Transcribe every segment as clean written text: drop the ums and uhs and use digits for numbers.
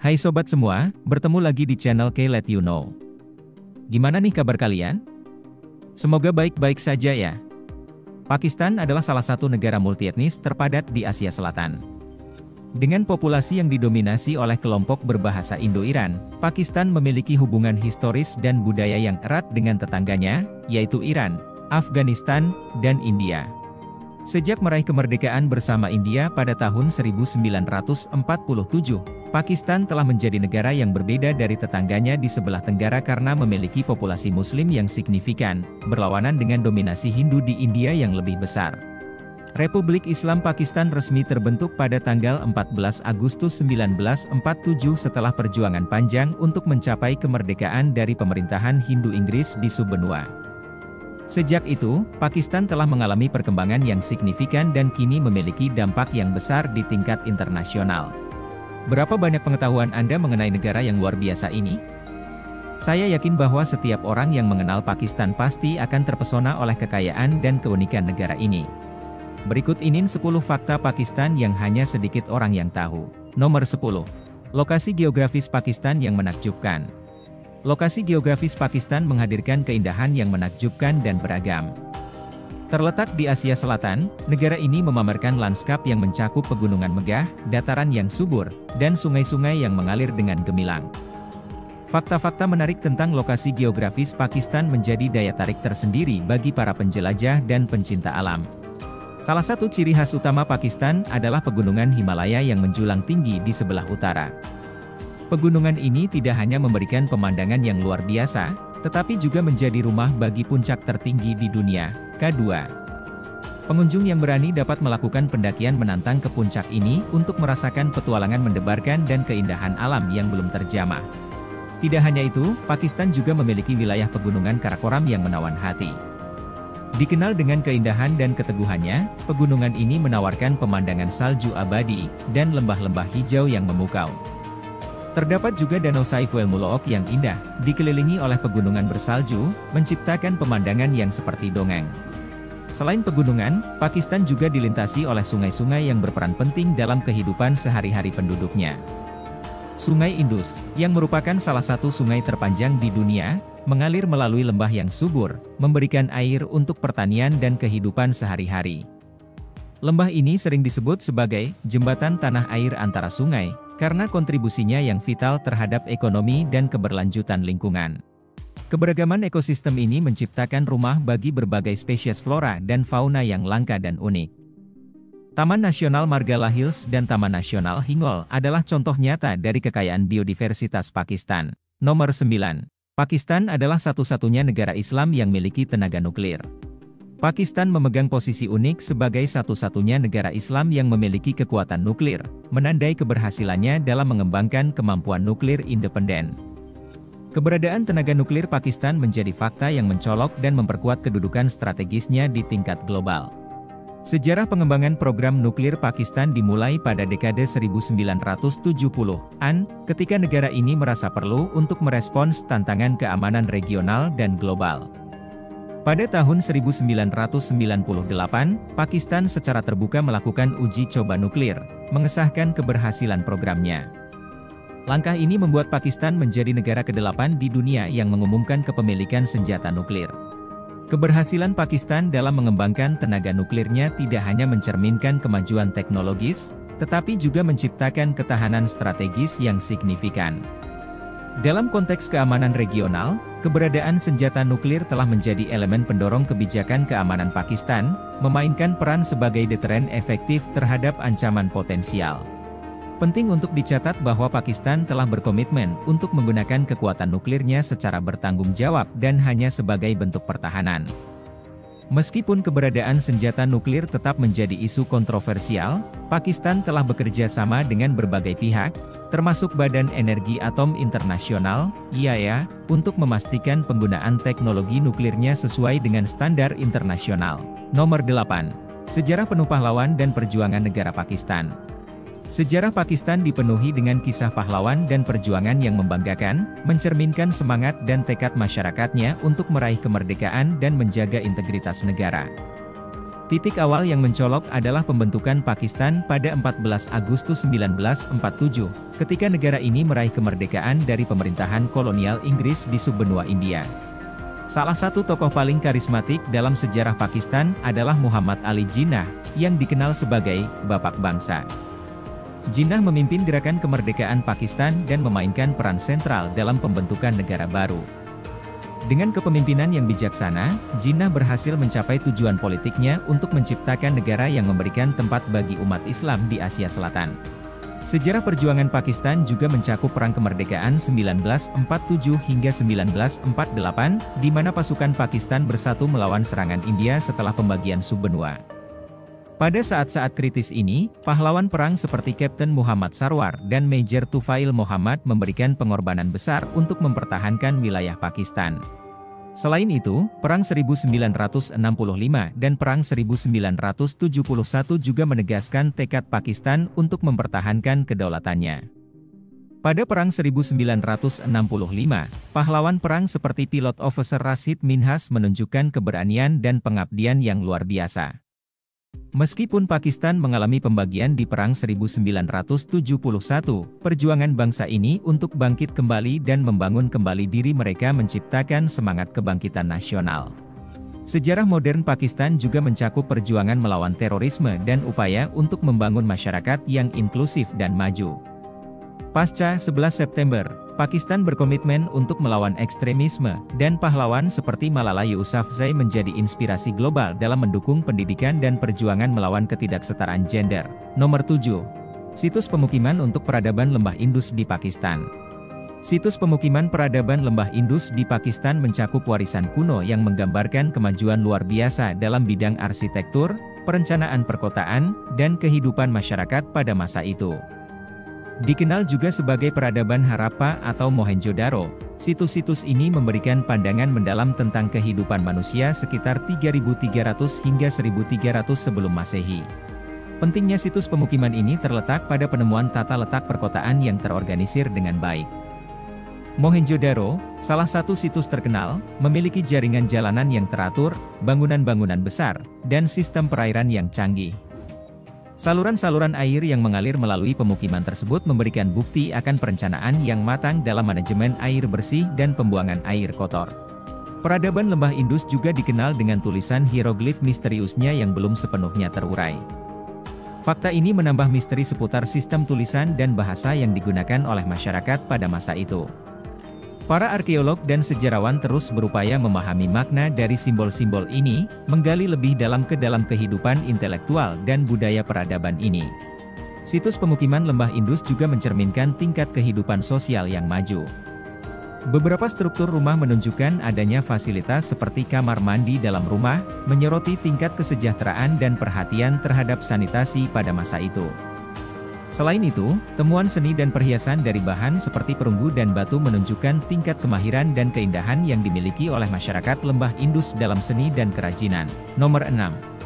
Hai sobat semua, bertemu lagi di channel K Let You Know. Gimana nih kabar kalian? Semoga baik-baik saja ya. Pakistan adalah salah satu negara multietnis terpadat di Asia Selatan. Dengan populasi yang didominasi oleh kelompok berbahasa Indo-Iran, Pakistan memiliki hubungan historis dan budaya yang erat dengan tetangganya, yaitu Iran, Afghanistan, dan India. Sejak meraih kemerdekaan bersama India pada tahun 1947, Pakistan telah menjadi negara yang berbeda dari tetangganya di sebelah tenggara karena memiliki populasi Muslim yang signifikan, berlawanan dengan dominasi Hindu di India yang lebih besar. Republik Islam Pakistan resmi terbentuk pada tanggal 14 Agustus 1947 setelah perjuangan panjang untuk mencapai kemerdekaan dari pemerintahan Hindu Inggris di subbenua. Sejak itu, Pakistan telah mengalami perkembangan yang signifikan dan kini memiliki dampak yang besar di tingkat internasional. Berapa banyak pengetahuan Anda mengenai negara yang luar biasa ini? Saya yakin bahwa setiap orang yang mengenal Pakistan pasti akan terpesona oleh kekayaan dan keunikan negara ini. Berikut ini 10 fakta Pakistan yang hanya sedikit orang yang tahu. Nomor 10. Lokasi geografis Pakistan yang menakjubkan. Lokasi geografis Pakistan menghadirkan keindahan yang menakjubkan dan beragam. Terletak di Asia Selatan, negara ini memamerkan lanskap yang mencakup pegunungan megah, dataran yang subur, dan sungai-sungai yang mengalir dengan gemilang. Fakta-fakta menarik tentang lokasi geografis Pakistan menjadi daya tarik tersendiri bagi para penjelajah dan pencinta alam. Salah satu ciri khas utama Pakistan adalah pegunungan Himalaya yang menjulang tinggi di sebelah utara. Pegunungan ini tidak hanya memberikan pemandangan yang luar biasa, tetapi juga menjadi rumah bagi puncak tertinggi di dunia, K2. Pengunjung yang berani dapat melakukan pendakian menantang ke puncak ini untuk merasakan petualangan mendebarkan dan keindahan alam yang belum terjamah. Tidak hanya itu, Pakistan juga memiliki wilayah pegunungan Karakoram yang menawan hati. Dikenal dengan keindahan dan keteguhannya, pegunungan ini menawarkan pemandangan salju abadi dan lembah-lembah hijau yang memukau. Terdapat juga Danau Saiful Mulook yang indah, dikelilingi oleh pegunungan bersalju, menciptakan pemandangan yang seperti dongeng. Selain pegunungan, Pakistan juga dilintasi oleh sungai-sungai yang berperan penting dalam kehidupan sehari-hari penduduknya. Sungai Indus, yang merupakan salah satu sungai terpanjang di dunia, mengalir melalui lembah yang subur, memberikan air untuk pertanian dan kehidupan sehari-hari. Lembah ini sering disebut sebagai jembatan tanah air antara sungai, karena kontribusinya yang vital terhadap ekonomi dan keberlanjutan lingkungan. Keberagaman ekosistem ini menciptakan rumah bagi berbagai spesies flora dan fauna yang langka dan unik. Taman Nasional Margala Hills dan Taman Nasional Hingol adalah contoh nyata dari kekayaan biodiversitas Pakistan. Nomor 9. Pakistan adalah satu-satunya negara Islam yang memiliki tenaga nuklir. Pakistan memegang posisi unik sebagai satu-satunya negara Islam yang memiliki kekuatan nuklir, menandai keberhasilannya dalam mengembangkan kemampuan nuklir independen. Keberadaan tenaga nuklir Pakistan menjadi fakta yang mencolok dan memperkuat kedudukan strategisnya di tingkat global. Sejarah pengembangan program nuklir Pakistan dimulai pada dekade 1970-an, ketika negara ini merasa perlu untuk merespons tantangan keamanan regional dan global. Pada tahun 1998, Pakistan secara terbuka melakukan uji coba nuklir, mengesahkan keberhasilan programnya. Langkah ini membuat Pakistan menjadi negara ke-8 di dunia yang mengumumkan kepemilikan senjata nuklir. Keberhasilan Pakistan dalam mengembangkan tenaga nuklirnya tidak hanya mencerminkan kemajuan teknologis, tetapi juga menciptakan ketahanan strategis yang signifikan. Dalam konteks keamanan regional, keberadaan senjata nuklir telah menjadi elemen pendorong kebijakan keamanan Pakistan, memainkan peran sebagai deteren efektif terhadap ancaman potensial. Penting untuk dicatat bahwa Pakistan telah berkomitmen untuk menggunakan kekuatan nuklirnya secara bertanggung jawab dan hanya sebagai bentuk pertahanan. Meskipun keberadaan senjata nuklir tetap menjadi isu kontroversial, Pakistan telah bekerja sama dengan berbagai pihak, termasuk Badan Energi Atom Internasional, IAEA, untuk memastikan penggunaan teknologi nuklirnya sesuai dengan standar internasional. Nomor 8. Sejarah penuh pahlawan dan perjuangan negara Pakistan. Sejarah Pakistan dipenuhi dengan kisah pahlawan dan perjuangan yang membanggakan, mencerminkan semangat dan tekad masyarakatnya untuk meraih kemerdekaan dan menjaga integritas negara. Titik awal yang mencolok adalah pembentukan Pakistan pada 14 Agustus 1947, ketika negara ini meraih kemerdekaan dari pemerintahan kolonial Inggris di subbenua India. Salah satu tokoh paling karismatik dalam sejarah Pakistan adalah Muhammad Ali Jinnah, yang dikenal sebagai Bapak Bangsa. Jinnah memimpin gerakan kemerdekaan Pakistan dan memainkan peran sentral dalam pembentukan negara baru. Dengan kepemimpinan yang bijaksana, Jinnah berhasil mencapai tujuan politiknya untuk menciptakan negara yang memberikan tempat bagi umat Islam di Asia Selatan. Sejarah perjuangan Pakistan juga mencakup Perang Kemerdekaan 1947 hingga 1948, di mana pasukan Pakistan bersatu melawan serangan India setelah pembagian subbenua. Pada saat-saat kritis ini, pahlawan perang seperti Kapten Muhammad Sarwar dan Major Tufail Muhammad memberikan pengorbanan besar untuk mempertahankan wilayah Pakistan. Selain itu, Perang 1965 dan Perang 1971 juga menegaskan tekad Pakistan untuk mempertahankan kedaulatannya. Pada Perang 1965, pahlawan perang seperti pilot Officer Rashid Minhas menunjukkan keberanian dan pengabdian yang luar biasa. Meskipun Pakistan mengalami pembagian di Perang 1971, perjuangan bangsa ini untuk bangkit kembali dan membangun kembali diri mereka menciptakan semangat kebangkitan nasional. Sejarah modern Pakistan juga mencakup perjuangan melawan terorisme dan upaya untuk membangun masyarakat yang inklusif dan maju. Pasca 11 September, Pakistan berkomitmen untuk melawan ekstremisme, dan pahlawan seperti Malala Yousafzai menjadi inspirasi global dalam mendukung pendidikan dan perjuangan melawan ketidaksetaraan gender. Nomor 7. Situs pemukiman untuk peradaban Lembah Indus di Pakistan. Situs pemukiman peradaban Lembah Indus di Pakistan mencakup warisan kuno yang menggambarkan kemajuan luar biasa dalam bidang arsitektur, perencanaan perkotaan, dan kehidupan masyarakat pada masa itu. Dikenal juga sebagai peradaban Harappa atau Mohenjo-daro, situs-situs ini memberikan pandangan mendalam tentang kehidupan manusia sekitar 3300 hingga 1300 sebelum Masehi. Pentingnya situs pemukiman ini terletak pada penemuan tata letak perkotaan yang terorganisir dengan baik. Mohenjo-daro, salah satu situs terkenal, memiliki jaringan jalanan yang teratur, bangunan-bangunan besar, dan sistem perairan yang canggih. Saluran-saluran air yang mengalir melalui pemukiman tersebut memberikan bukti akan perencanaan yang matang dalam manajemen air bersih dan pembuangan air kotor. Peradaban Lembah Indus juga dikenal dengan tulisan hieroglif misteriusnya yang belum sepenuhnya terurai. Fakta ini menambah misteri seputar sistem tulisan dan bahasa yang digunakan oleh masyarakat pada masa itu. Para arkeolog dan sejarawan terus berupaya memahami makna dari simbol-simbol ini, menggali lebih dalam ke dalam kehidupan intelektual dan budaya peradaban ini. Situs pemukiman Lembah Indus juga mencerminkan tingkat kehidupan sosial yang maju. Beberapa struktur rumah menunjukkan adanya fasilitas seperti kamar mandi dalam rumah, menyoroti tingkat kesejahteraan dan perhatian terhadap sanitasi pada masa itu. Selain itu, temuan seni dan perhiasan dari bahan seperti perunggu dan batu menunjukkan tingkat kemahiran dan keindahan yang dimiliki oleh masyarakat Lembah Indus dalam seni dan kerajinan. Nomor 6.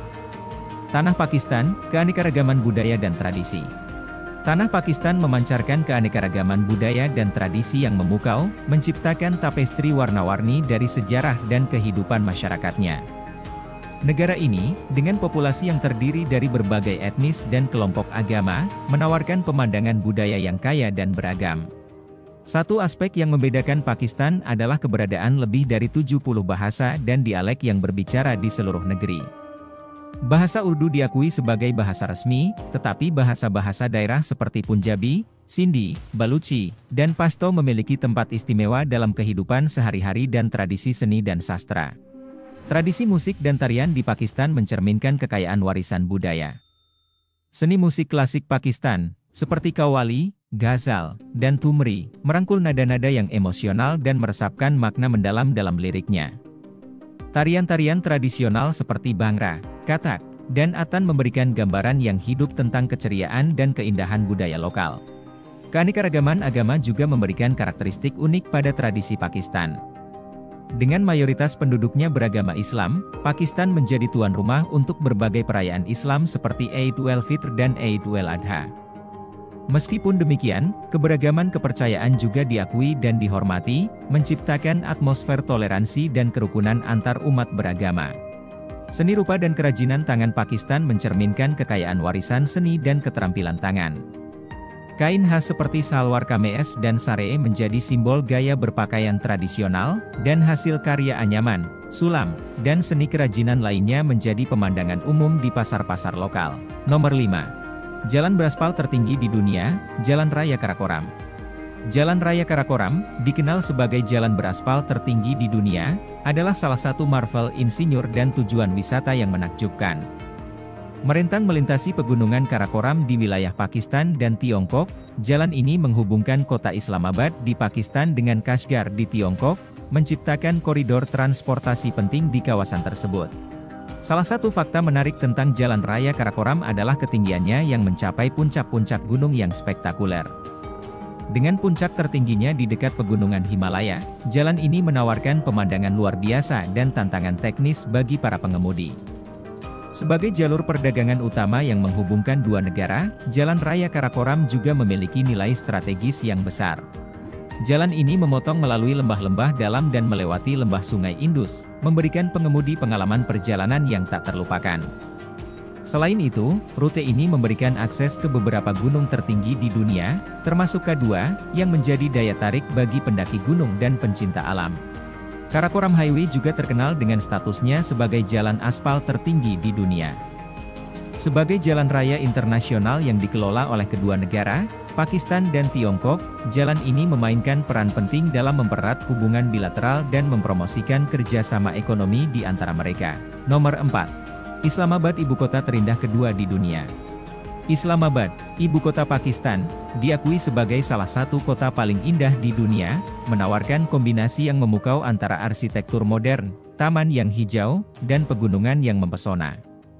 Tanah Pakistan, keanekaragaman budaya dan tradisi. Tanah Pakistan memancarkan keanekaragaman budaya dan tradisi yang memukau, menciptakan tapestri warna-warni dari sejarah dan kehidupan masyarakatnya. Negara ini, dengan populasi yang terdiri dari berbagai etnis dan kelompok agama, menawarkan pemandangan budaya yang kaya dan beragam. Satu aspek yang membedakan Pakistan adalah keberadaan lebih dari 70 bahasa dan dialek yang berbicara di seluruh negeri. Bahasa Urdu diakui sebagai bahasa resmi, tetapi bahasa-bahasa daerah seperti Punjabi, Sindhi, Baluchi, dan Pashto memiliki tempat istimewa dalam kehidupan sehari-hari dan tradisi seni dan sastra. Tradisi musik dan tarian di Pakistan mencerminkan kekayaan warisan budaya. Seni musik klasik Pakistan, seperti Qawwali, Ghazal, dan Thumri, merangkul nada-nada yang emosional dan meresapkan makna mendalam dalam liriknya. Tarian-tarian tradisional seperti Bhangra, Kathak, dan Atan memberikan gambaran yang hidup tentang keceriaan dan keindahan budaya lokal. Keanekaragaman agama juga memberikan karakteristik unik pada tradisi Pakistan. Dengan mayoritas penduduknya beragama Islam, Pakistan menjadi tuan rumah untuk berbagai perayaan Islam seperti Aidul Fitr dan Aidul Adha. Meskipun demikian, keberagaman kepercayaan juga diakui dan dihormati, menciptakan atmosfer toleransi dan kerukunan antar umat beragama. Seni rupa dan kerajinan tangan Pakistan mencerminkan kekayaan warisan seni dan keterampilan tangan. Kain khas seperti salwar kameez dan saree menjadi simbol gaya berpakaian tradisional, dan hasil karya anyaman, sulam, dan seni kerajinan lainnya menjadi pemandangan umum di pasar-pasar lokal. Nomor 5. Jalan beraspal tertinggi di dunia, Jalan Raya Karakoram. Jalan Raya Karakoram, dikenal sebagai jalan beraspal tertinggi di dunia, adalah salah satu marvel insinyur dan tujuan wisata yang menakjubkan. Merentang melintasi pegunungan Karakoram di wilayah Pakistan dan Tiongkok, jalan ini menghubungkan kota Islamabad di Pakistan dengan Kashgar di Tiongkok, menciptakan koridor transportasi penting di kawasan tersebut. Salah satu fakta menarik tentang Jalan Raya Karakoram adalah ketinggiannya yang mencapai puncak-puncak gunung yang spektakuler. Dengan puncak tertingginya di dekat pegunungan Himalaya, jalan ini menawarkan pemandangan luar biasa dan tantangan teknis bagi para pengemudi. Sebagai jalur perdagangan utama yang menghubungkan dua negara, Jalan Raya Karakoram juga memiliki nilai strategis yang besar. Jalan ini memotong melalui lembah-lembah dalam dan melewati lembah Sungai Indus, memberikan pengemudi pengalaman perjalanan yang tak terlupakan. Selain itu, rute ini memberikan akses ke beberapa gunung tertinggi di dunia, termasuk K2, yang menjadi daya tarik bagi pendaki gunung dan pencinta alam. Karakoram Highway juga terkenal dengan statusnya sebagai jalan aspal tertinggi di dunia. Sebagai jalan raya internasional yang dikelola oleh kedua negara, Pakistan dan Tiongkok, jalan ini memainkan peran penting dalam mempererat hubungan bilateral dan mempromosikan kerjasama ekonomi di antara mereka. Nomor 4. Islamabad, ibu kota terindah kedua di dunia. Islamabad, ibu kota Pakistan, diakui sebagai salah satu kota paling indah di dunia, menawarkan kombinasi yang memukau antara arsitektur modern, taman yang hijau, dan pegunungan yang mempesona.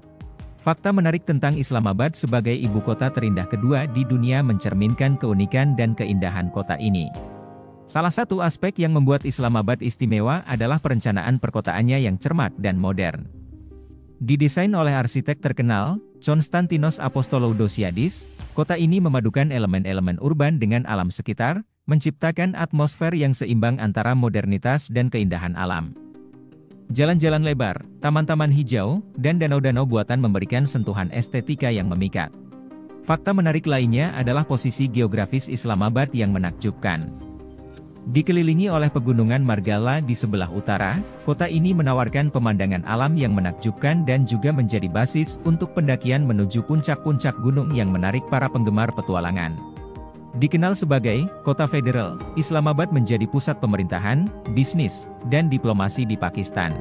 Fakta menarik tentang Islamabad sebagai ibu kota terindah kedua di dunia mencerminkan keunikan dan keindahan kota ini. Salah satu aspek yang membuat Islamabad istimewa adalah perencanaan perkotaannya yang cermat dan modern. Didesain oleh arsitek terkenal, Konstantinos Apostoloudosiadis, kota ini memadukan elemen-elemen urban dengan alam sekitar, menciptakan atmosfer yang seimbang antara modernitas dan keindahan alam. Jalan-jalan lebar, taman-taman hijau, dan danau-danau buatan memberikan sentuhan estetika yang memikat. Fakta menarik lainnya adalah posisi geografis Islamabad yang menakjubkan. Dikelilingi oleh pegunungan Margala di sebelah utara, kota ini menawarkan pemandangan alam yang menakjubkan dan juga menjadi basis untuk pendakian menuju puncak-puncak gunung yang menarik para penggemar petualangan. Dikenal sebagai kota federal, Islamabad menjadi pusat pemerintahan, bisnis, dan diplomasi di Pakistan.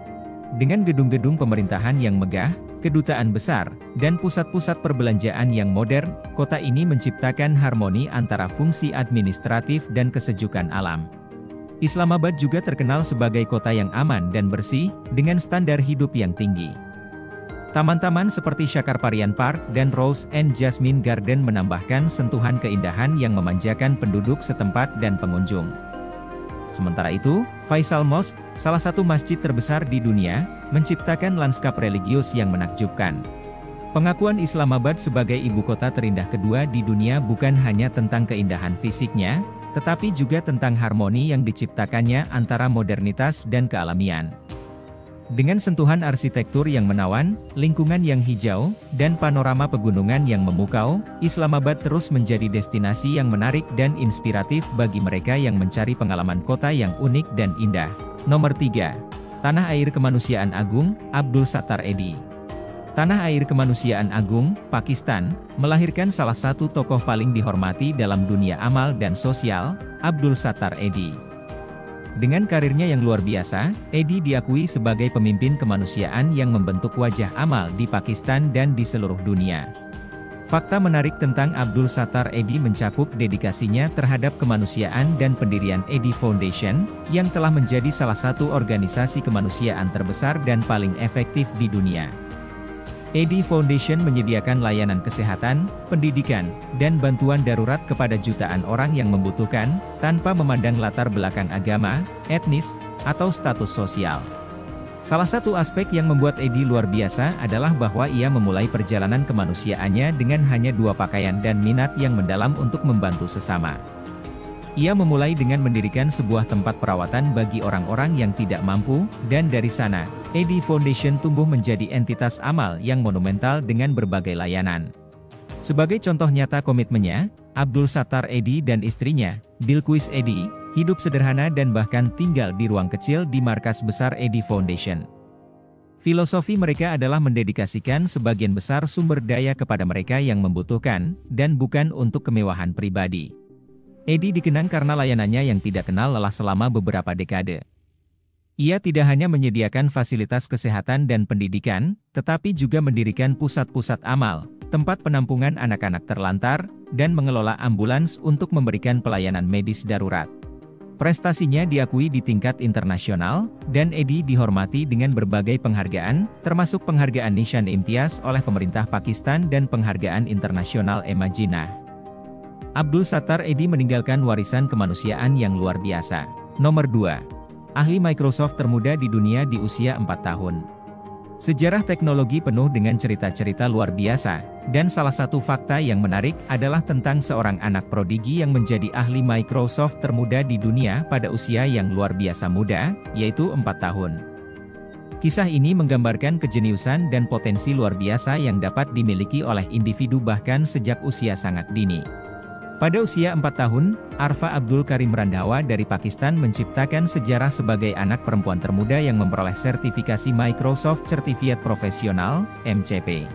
Dengan gedung-gedung pemerintahan yang megah, kedutaan besar, dan pusat-pusat perbelanjaan yang modern, kota ini menciptakan harmoni antara fungsi administratif dan kesejukan alam. Islamabad juga terkenal sebagai kota yang aman dan bersih, dengan standar hidup yang tinggi. Taman-taman seperti Shakarparian Park dan Rose and Jasmine Garden menambahkan sentuhan keindahan yang memanjakan penduduk setempat dan pengunjung. Sementara itu, Faisal Mosque, salah satu masjid terbesar di dunia, menciptakan lanskap religius yang menakjubkan. Pengakuan Islamabad sebagai ibu kota terindah kedua di dunia bukan hanya tentang keindahan fisiknya, tetapi juga tentang harmoni yang diciptakannya antara modernitas dan kealamian. Dengan sentuhan arsitektur yang menawan, lingkungan yang hijau, dan panorama pegunungan yang memukau, Islamabad terus menjadi destinasi yang menarik dan inspiratif bagi mereka yang mencari pengalaman kota yang unik dan indah. Nomor 3. Tanah Air Kemanusiaan Agung, Abdul Sattar Eddy. Tanah Air Kemanusiaan Agung, Pakistan, melahirkan salah satu tokoh paling dihormati dalam dunia amal dan sosial, Abdul Sattar Eddy. Dengan karirnya yang luar biasa, Eddy diakui sebagai pemimpin kemanusiaan yang membentuk wajah amal di Pakistan dan di seluruh dunia. Fakta menarik tentang Abdul Sattar Eddy mencakup dedikasinya terhadap kemanusiaan dan pendirian Eddy Foundation, yang telah menjadi salah satu organisasi kemanusiaan terbesar dan paling efektif di dunia. Eddy Foundation menyediakan layanan kesehatan, pendidikan, dan bantuan darurat kepada jutaan orang yang membutuhkan, tanpa memandang latar belakang agama, etnis, atau status sosial. Salah satu aspek yang membuat Eddy luar biasa adalah bahwa ia memulai perjalanan kemanusiaannya dengan hanya 2 pakaian dan minat yang mendalam untuk membantu sesama. Ia memulai dengan mendirikan sebuah tempat perawatan bagi orang-orang yang tidak mampu, dan dari sana, Eddy Foundation tumbuh menjadi entitas amal yang monumental dengan berbagai layanan. Sebagai contoh nyata komitmennya, Abdul Sattar Eddy dan istrinya, Bilquis Eddy, hidup sederhana dan bahkan tinggal di ruang kecil di markas besar Eddy Foundation. Filosofi mereka adalah mendedikasikan sebagian besar sumber daya kepada mereka yang membutuhkan, dan bukan untuk kemewahan pribadi. Eddy dikenang karena layanannya yang tidak kenal lelah selama beberapa dekade. Ia tidak hanya menyediakan fasilitas kesehatan dan pendidikan, tetapi juga mendirikan pusat-pusat amal, tempat penampungan anak-anak terlantar, dan mengelola ambulans untuk memberikan pelayanan medis darurat. Prestasinya diakui di tingkat internasional, dan Eddy dihormati dengan berbagai penghargaan, termasuk penghargaan Nishan Imtiaz oleh pemerintah Pakistan dan penghargaan internasional Emma Jinnah. Abdul Sattar Eddy meninggalkan warisan kemanusiaan yang luar biasa. Nomor 2. Ahli Microsoft termuda di dunia di usia 4 tahun. Sejarah teknologi penuh dengan cerita-cerita luar biasa, dan salah satu fakta yang menarik adalah tentang seorang anak prodigi yang menjadi ahli Microsoft termuda di dunia pada usia yang luar biasa muda, yaitu 4 tahun. Kisah ini menggambarkan kejeniusan dan potensi luar biasa yang dapat dimiliki oleh individu bahkan sejak usia sangat dini. Pada usia 4 tahun, Arfa Abdul Karim Randhawa dari Pakistan menciptakan sejarah sebagai anak perempuan termuda yang memperoleh sertifikasi Microsoft Certificate Professional, MCP.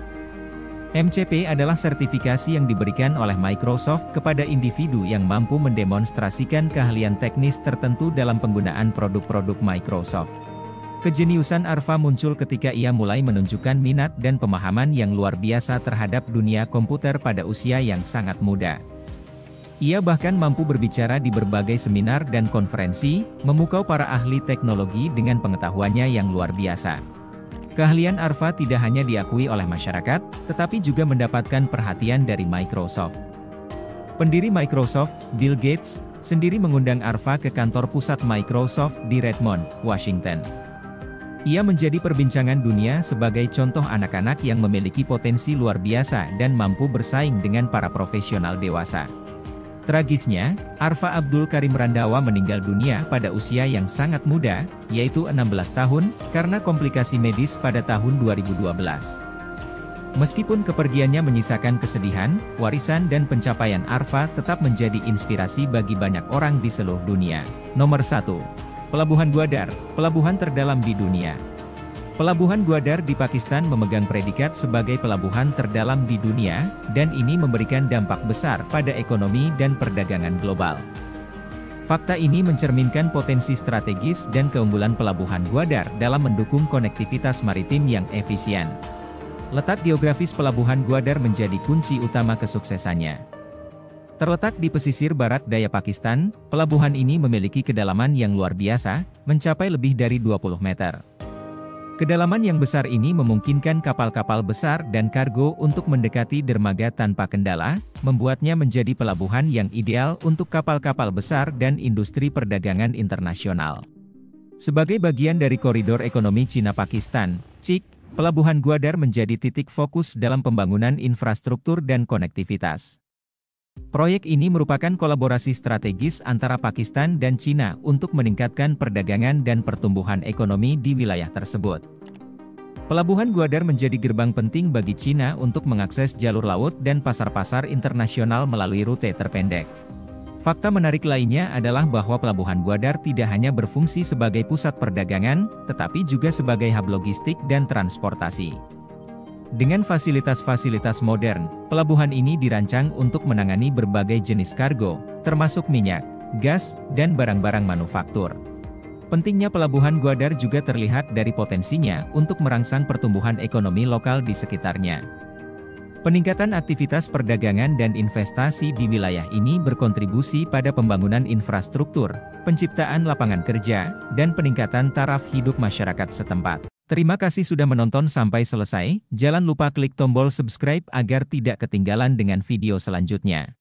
MCP adalah sertifikasi yang diberikan oleh Microsoft kepada individu yang mampu mendemonstrasikan keahlian teknis tertentu dalam penggunaan produk-produk Microsoft. Kejeniusan Arfa muncul ketika ia mulai menunjukkan minat dan pemahaman yang luar biasa terhadap dunia komputer pada usia yang sangat muda. Ia bahkan mampu berbicara di berbagai seminar dan konferensi, memukau para ahli teknologi dengan pengetahuannya yang luar biasa. Keahlian Arfa tidak hanya diakui oleh masyarakat, tetapi juga mendapatkan perhatian dari Microsoft. Pendiri Microsoft, Bill Gates, sendiri mengundang Arfa ke kantor pusat Microsoft di Redmond, Washington. Ia menjadi perbincangan dunia sebagai contoh anak-anak yang memiliki potensi luar biasa dan mampu bersaing dengan para profesional dewasa. Tragisnya, Arfa Abdul Karim Randhawa meninggal dunia pada usia yang sangat muda, yaitu 16 tahun, karena komplikasi medis pada tahun 2012. Meskipun kepergiannya menyisakan kesedihan, warisan dan pencapaian Arfa tetap menjadi inspirasi bagi banyak orang di seluruh dunia. Nomor 1. Pelabuhan Gwadar, pelabuhan terdalam di dunia. Pelabuhan Gwadar di Pakistan memegang predikat sebagai pelabuhan terdalam di dunia, dan ini memberikan dampak besar pada ekonomi dan perdagangan global. Fakta ini mencerminkan potensi strategis dan keunggulan Pelabuhan Gwadar dalam mendukung konektivitas maritim yang efisien. Letak geografis Pelabuhan Gwadar menjadi kunci utama kesuksesannya. Terletak di pesisir barat daya Pakistan, pelabuhan ini memiliki kedalaman yang luar biasa, mencapai lebih dari 20 meter. Kedalaman yang besar ini memungkinkan kapal-kapal besar dan kargo untuk mendekati dermaga tanpa kendala, membuatnya menjadi pelabuhan yang ideal untuk kapal-kapal besar dan industri perdagangan internasional. Sebagai bagian dari koridor ekonomi Cina-Pakistan, CIK, Pelabuhan Gwadar menjadi titik fokus dalam pembangunan infrastruktur dan konektivitas. Proyek ini merupakan kolaborasi strategis antara Pakistan dan Cina untuk meningkatkan perdagangan dan pertumbuhan ekonomi di wilayah tersebut. Pelabuhan Gwadar menjadi gerbang penting bagi Cina untuk mengakses jalur laut dan pasar-pasar internasional melalui rute terpendek. Fakta menarik lainnya adalah bahwa Pelabuhan Gwadar tidak hanya berfungsi sebagai pusat perdagangan, tetapi juga sebagai hub logistik dan transportasi. Dengan fasilitas-fasilitas modern, pelabuhan ini dirancang untuk menangani berbagai jenis kargo, termasuk minyak, gas, dan barang-barang manufaktur. Pentingnya Pelabuhan Gwadar juga terlihat dari potensinya untuk merangsang pertumbuhan ekonomi lokal di sekitarnya. Peningkatan aktivitas perdagangan dan investasi di wilayah ini berkontribusi pada pembangunan infrastruktur, penciptaan lapangan kerja, dan peningkatan taraf hidup masyarakat setempat. Terima kasih sudah menonton sampai selesai, jangan lupa klik tombol subscribe agar tidak ketinggalan dengan video selanjutnya.